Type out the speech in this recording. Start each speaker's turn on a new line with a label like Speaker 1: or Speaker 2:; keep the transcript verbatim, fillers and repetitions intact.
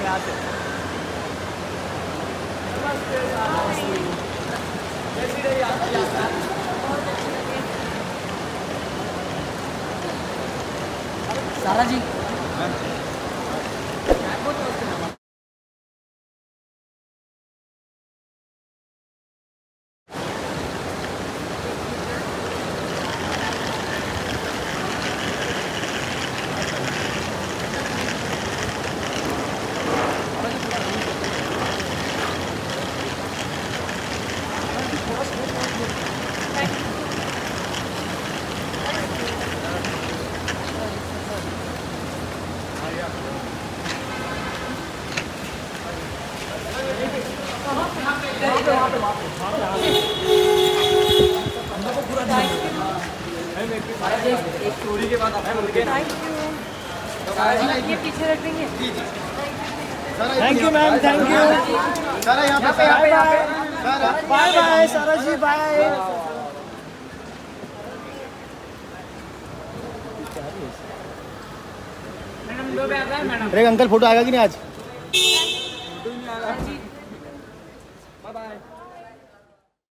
Speaker 1: यहाँ से।
Speaker 2: सारा जी
Speaker 1: एक स्टोरी के बाद आप
Speaker 3: ये पीछे रख देंगे।
Speaker 2: Thank you ma'am, thank you.
Speaker 1: सारा यहाँ पे
Speaker 2: बाय बाय सारा जी, बाय।
Speaker 3: मैडम दो पे आता है मैडम।
Speaker 2: अरे अंकल फोटो आएगा कि नहीं आज?